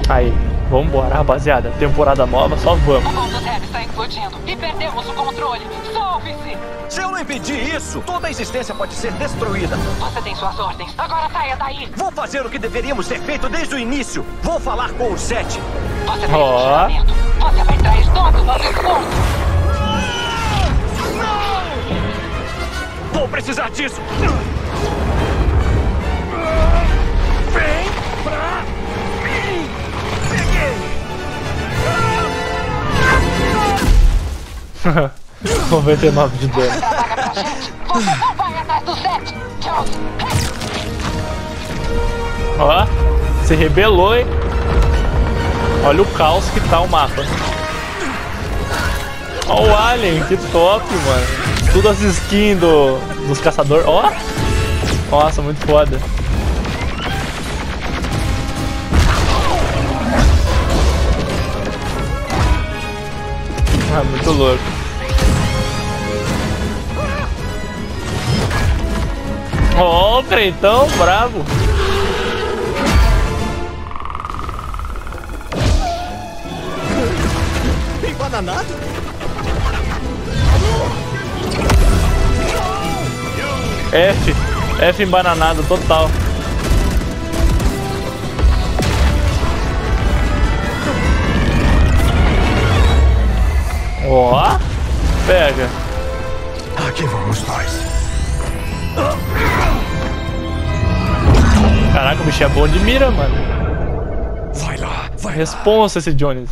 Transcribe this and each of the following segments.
Aí, vambora, rapaziada. Temporada nova, só vamos. O ponto zero está implodindo e perdemos o controle. Salve-se! Se eu não impedir isso, toda a existência pode ser destruída. Você tem suas ordens. Agora saia daí. Vou fazer o que deveríamos ter feito desde o início. Vou falar com o 7. Você tem um treinamento. Você vai trair todo o esforço. Vou precisar disso. Vem pra mim. Peguei. 99 de dano. Você não vai atrás do 7. Ó, se rebelou, hein? Olha o caos que tá o mapa. Ó o Alien, que top, mano. Tudo as skins dos caçadores. Ó! Nossa, muito foda. Ah, muito louco. Ó, o Creitão, bravo. Embananado? F embananado total. Ó, pega. Aqui vamos nós. Caraca, o bicho é bom de mira, mano. Vai lá, vai lá. Responsa esse Jones.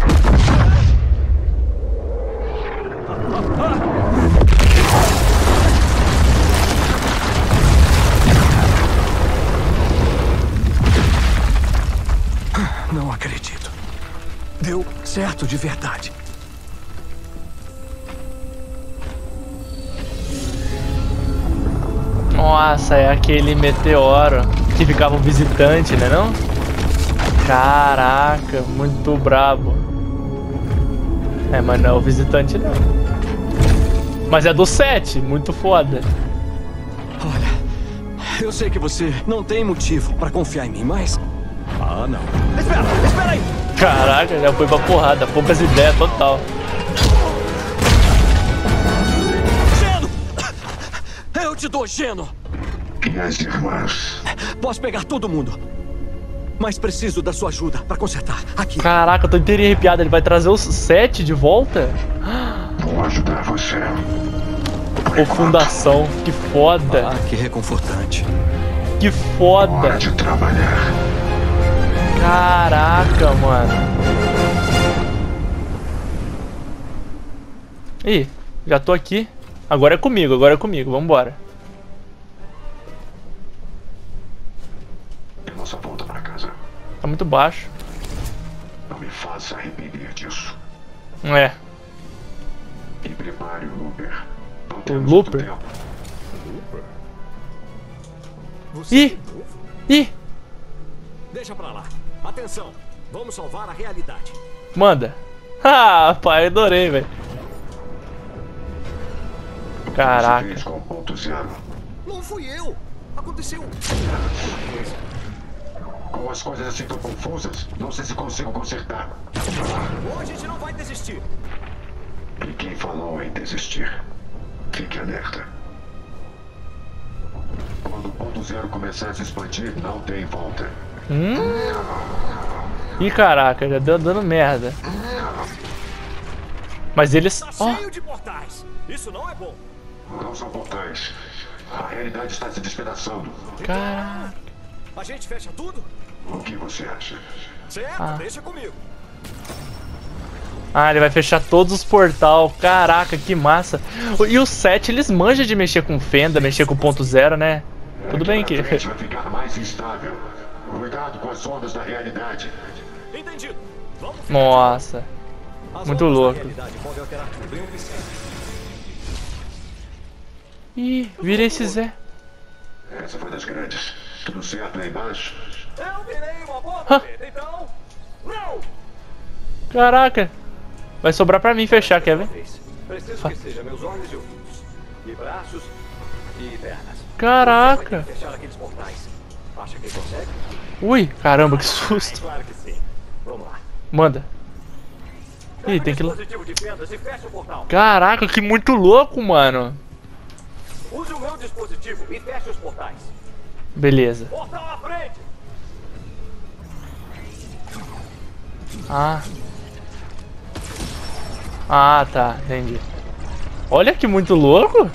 Não acredito. Deu certo de verdade. Nossa, é aquele meteoro que ficava o visitante, né não? Caraca, muito brabo. É, mas não é o visitante não. Mas é do 7, muito foda. Olha, eu sei que você não tem motivo pra confiar em mim, mas... Ah, não. Espera aí! Caraca, já foi pra porrada, poucas ideias, total. Geno! Eu te dou Geno! E as irmãs? Posso pegar todo mundo, mas preciso da sua ajuda pra consertar. Aqui. Caraca, eu tô inteirinho arrepiado, ele vai trazer os 7 de volta? Vou ajudar você. Ô, fundação, que foda. Ah, que reconfortante. Que Hora foda. de trabalhar. Caraca, mano. Ih, já tô aqui. Agora é comigo, vambora. Nossa volta pra casa. Tá muito baixo. Não me faça arrepender disso. É. E prepare o Looper. Não O temos muito Looper? tempo. Ih! Ih! Deixa pra lá. Atenção, vamos salvar a realidade. Manda. Ah, pai, adorei, velho. Caraca. Você fez com o ponto zero. Não fui eu. Aconteceu. Com as coisas assim tão confusas, não sei se consigo consertar. Hoje a gente não vai desistir. E quem falou em desistir? Fique alerta. Quando o ponto zero começar a se expandir, não tem volta. Ih, caraca, já deu dando merda. Mas eles... Tá Ó, cheio de portais. Isso não é bom. Não são portais. A realidade está se despedaçando. caraca. A gente fecha tudo? O que você acha? Certo, deixa comigo. Ah, ele vai fechar todos os portal. Caraca, que massa. E o 7, eles manjam de mexer com fenda, mexer com ponto zero, né? Tudo bem que... A frente vai ficar mais instável. Cuidado com as ondas da realidade. Entendido. Vamos ficar Nossa. As Muito ondas da louco. realidade podem alterar tudo em um piscar. Ih, vira esse Zé. Essa foi das grandes. Tudo certo aí embaixo? Eu virei uma boa Hã? treta, então... Não! Caraca. Vai sobrar pra mim fechar, quer ver? Preciso que seja meus olhos e ouvidos. E braços e pernas. Caraca. Fechar aqueles portais. Acha que consegue? Ui, caramba, que susto. Claro que sim. Vamos lá. Manda. Ih, tem que ir lá. Dispositivo de fendas e fecha o portal. Caraca, que muito louco, mano. Use o meu dispositivo e feche os portais. Beleza. Portal à frente. Ah. Ah, tá. Entendi. Olha que muito louco.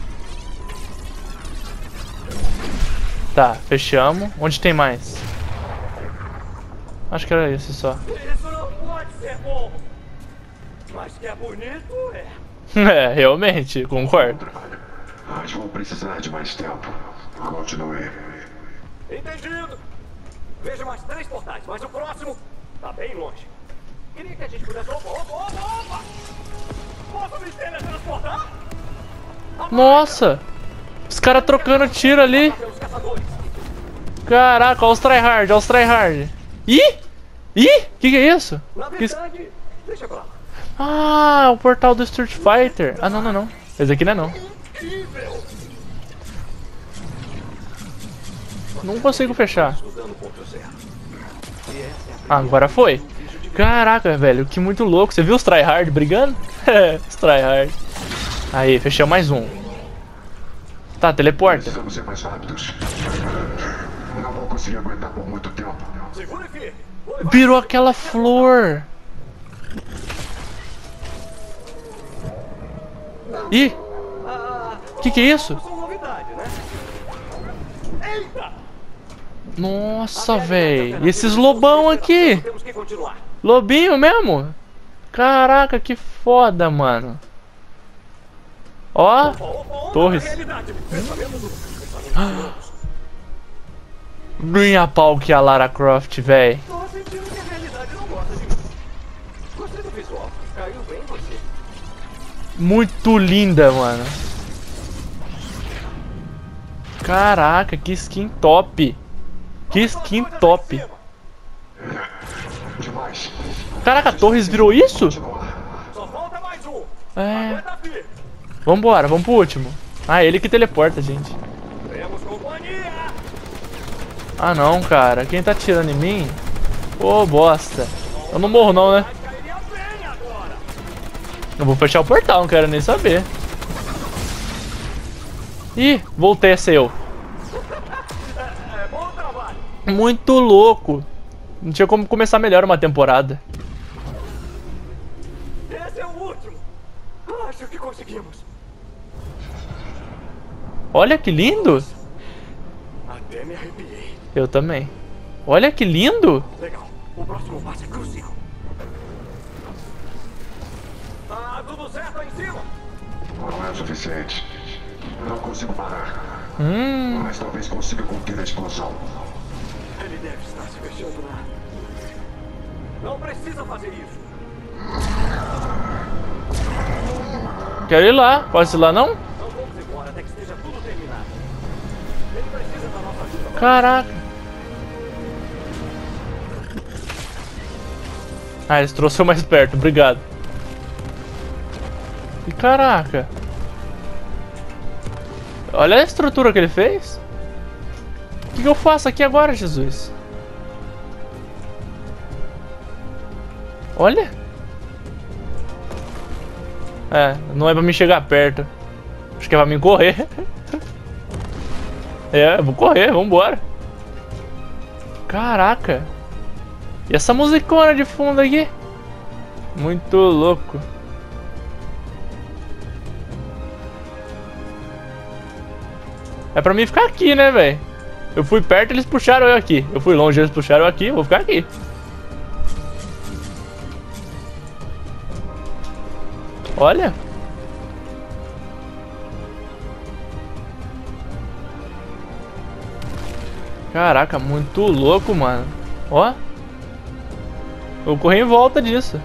Tá, fechamos. Onde tem mais? Acho que era esse só. Isso não pode ser bom. Mas que é bonito, é. É, realmente, concordo. Mas vou precisar de mais tempo. Continue. Entendido. Veja mais 3 portais, mas o próximo tá bem longe. Queria que a gente pudesse... Opa! Posso me teletransportar? Nossa! Os caras trocando tiro ali. Pelos caçadores. Caraca, olha os tryhard, olha os tryhard. Ih! Ih! Que é isso? Na verdade, deixa pra lá. Ah, o portal do Street Fighter. Ah, não, não, não. Esse aqui não é não. Incrível. Não consigo fechar. Estudando ponto zero. Ah, agora foi. Caraca, velho, que muito louco. Você viu os tryhard brigando? É, os tryhard. Aí, fechamos mais um. Tá, teleporta. Precisamos ser mais rápidos. Não vou conseguir aguentar por muito tempo. Segura aqui. Virou aquela flor. Ih! Que é isso? São novidade, né? Eita! Nossa, velho. E esses lobão aqui? Temos que continuar. Lobinho mesmo? Caraca, que foda, mano. Ó, torres. Minha pau que a Lara Croft, velho. Tô sentindo que a realidade não gosta de mim. Gostei do visual. Caiu bem em você. Muito linda, mano. Caraca, que skin top. Que skin top. Demais. Caraca, a Torres virou isso? Só falta mais um. É. Aguenta firme. Vambora, vamos pro último. Ah, ele que teleporta, gente. Temos companhia. Ah não, cara. Quem tá atirando em mim? Ô, bosta. Eu não morro não, né? Mas cairia bem agora. Eu vou fechar o portal, não quero nem saber. Ih, voltei a ser eu. É bom trabalho. Muito louco. Não tinha como começar melhor uma temporada. Esse é o último. Acho que conseguimos. Olha que lindo. Até me arrepiei. Eu também. Olha que lindo. Legal. O próximo passo é crucial. Tá tudo certo aí em cima? Não é o suficiente. Não consigo parar. Mas talvez consiga conter a explosão. Ele deve estar se fechando lá. Não precisa fazer isso. Quero ir lá. Posso ir lá não? Não vamos embora até que esteja tudo terminado. Ele precisa da nossa ajuda. Caraca. Ah, eles trouxeram mais perto. Obrigado. E caraca. Olha a estrutura que ele fez. O que eu faço aqui agora, Jesus? Olha. É, não é pra me chegar perto. Acho que é pra mim correr. É, vou correr, vambora. Caraca. E essa musicona de fundo aqui? Muito louco. É pra mim ficar aqui, né, velho? Eu fui perto, eles puxaram eu aqui. Eu fui longe, eles puxaram eu aqui. Vou ficar aqui. Olha. Caraca, muito louco, mano. Ó. Eu corri em volta disso.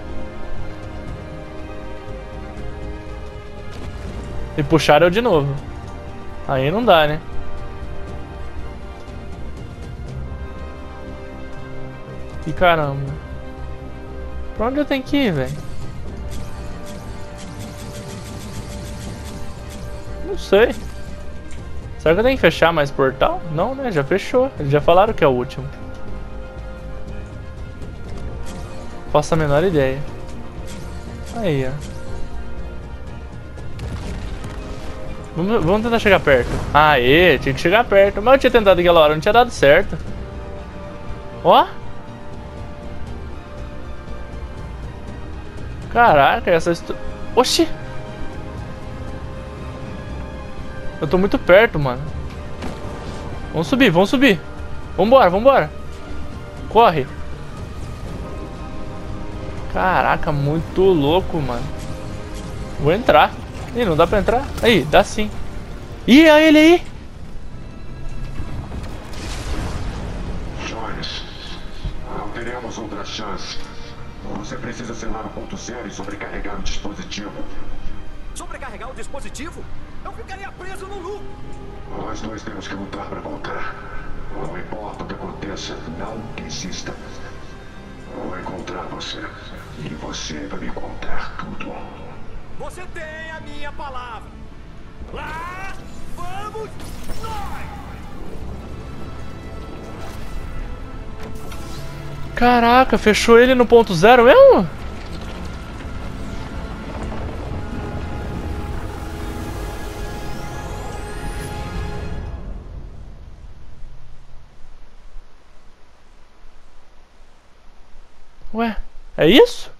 E puxaram eu de novo. Aí não dá, né? E caramba. Pra onde eu tenho que ir, velho? Não sei. Será que eu tenho que fechar mais portal? Não, né? Já fechou. Eles já falaram que é o último. Faço a menor ideia. Aí, ó. Vamos tentar chegar perto. Aê, tinha que chegar perto. Mas eu tinha tentado aquela hora, não tinha dado certo. Ó. Caraca, essa... Oxi. Eu tô muito perto, mano. Vamos subir, vamos subir. Vambora, vambora. Corre. Caraca, muito louco, mano. Vou entrar. Ih, não dá pra entrar? Aí, dá sim. Ih, olha ele aí. Jones, não teremos outra chance. Você precisa selar o ponto zero e sobrecarregar o dispositivo. Sobrecarregar o dispositivo? Eu ficaria preso no loop. Nós dois temos que lutar para voltar. Não importa o que aconteça, não desista. Vou encontrar você. E você vai me contar tudo. Você tem a minha palavra. Lá vamos nós! Caraca, fechou ele no ponto zero mesmo? Ué, é isso?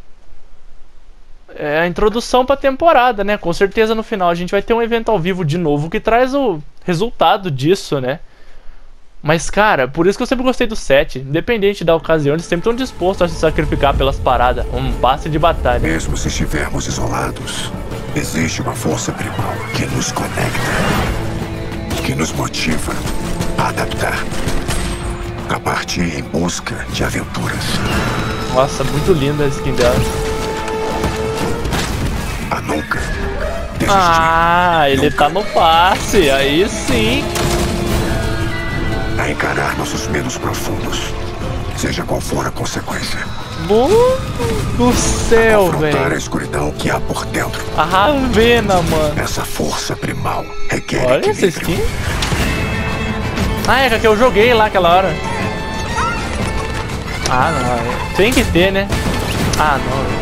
É a introdução pra temporada, né? Com certeza no final a gente vai ter um evento ao vivo de novo que traz o resultado disso, né? Mas, cara, por isso que eu sempre gostei do 7. Independente da ocasião, eles sempre estão dispostos a se sacrificar pelas paradas. Um passe de batalha. Mesmo se estivermos isolados, existe uma força primal que nos conecta, que nos motiva a adaptar, a partir em busca de aventuras. Nossa, muito linda a skin dela. A nunca desistir. Ah, ele tá no passe, aí sim. A encarar nossos medos profundos, seja qual for a consequência. Mano do céu, Confrontar a velho. escuridão que há por dentro. A Ravena, mano. Essa força primal requer Olha essa equilíbrio. skin. Ah, é que eu joguei lá aquela hora. Ah, não. Tem que ter, né? Ah,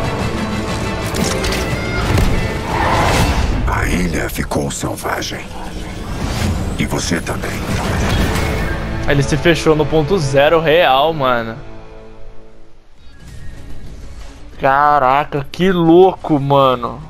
não. A ilha ficou selvagem. E você também. Ele se fechou no ponto zero real, mano. Caraca, que louco, mano.